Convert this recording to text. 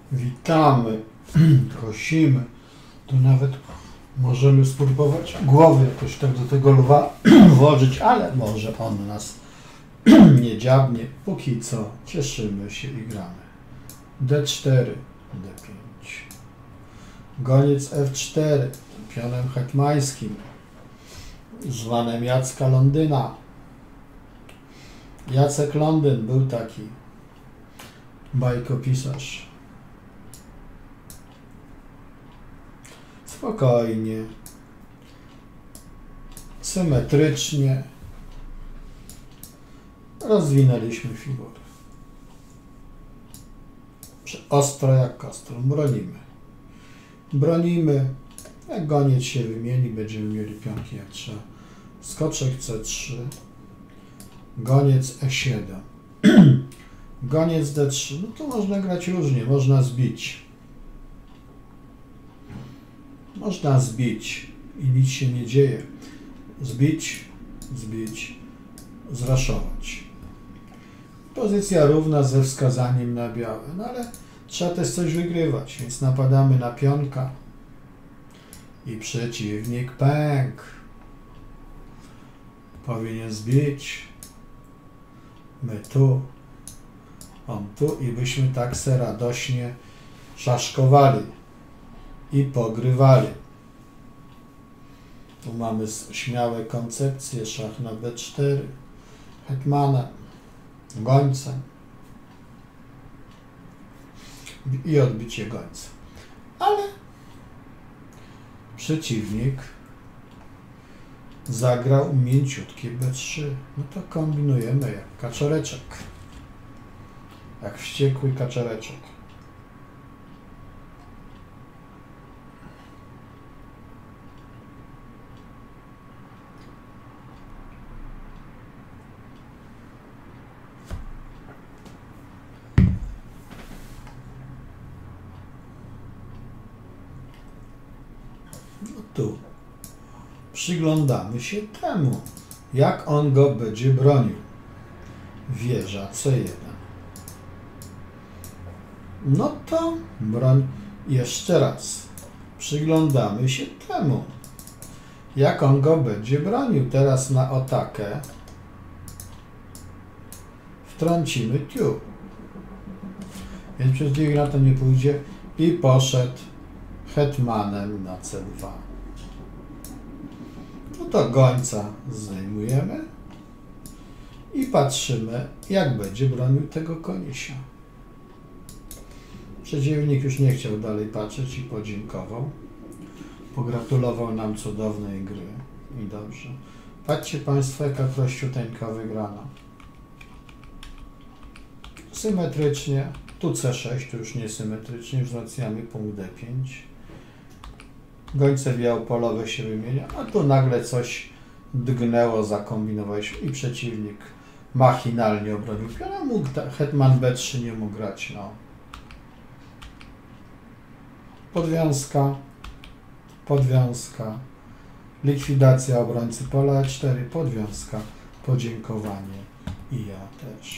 Witamy, prosimy. Tu nawet możemy spróbować głowy jakoś tak do tego lwa włożyć, ale może on nas nie dziabnie. Póki co cieszymy się i gramy. D4, D5. Goniec F4, pionem hetmańskim, zwanym Jacka Londyna. Jacek Londyn był taki bajkopisarz. Spokojnie, symetrycznie rozwinęliśmy figury. Ostro jak kostrum. Bronimy. Bronimy. Jak goniec się wymieni, będziemy mieli pionki jak trzeba. Skoczek C3. Goniec E7. Goniec D3. No to można grać różnie. Można zbić. Można zbić i nic się nie dzieje. Zbić, zbić, zraszować. Pozycja równa ze wskazaniem na białe. No ale trzeba też coś wygrywać, więc napadamy na pionka i przeciwnik pękł. Powinien zbić. My tu, on tu i byśmy tak se radośnie szaszkowali i pogrywali. Tu mamy śmiałe koncepcje, szach na B4, hetmanem, gońcem i odbicie gońca. Ale przeciwnik zagrał mięciutkie B3. No to kombinujemy jak kaczoreczek. Jak wściekły kaczoreczek. No tu przyglądamy się temu, jak on go będzie bronił. Wieża C1. No to broń jeszcze raz. Przyglądamy się temu, jak on go będzie bronił. Teraz na atakę wtrącimy tu. Więc przeciwnik na to nie pójdzie i poszedł hetmanem na C2. No to gońca zdejmujemy i patrzymy, jak będzie bronił tego konisia. Przeciwnik już nie chciał dalej patrzeć i podziękował. Pogratulował nam cudownej gry. I dobrze. Patrzcie Państwo, jaka prościuteńka wygrana. Symetrycznie. Tu C6, tu już niesymetrycznie. Wzmacniamy punkt D5. Gońce białopolowe się wymienia, a tu nagle coś dgnęło, zakombinowaliśmy i przeciwnik machinalnie obronił piona. Mógł hetman B3 nie mógł grać. No. Podwiązka, podwiązka, likwidacja obrońcy pola E4, podwiązka, podziękowanie i ja też.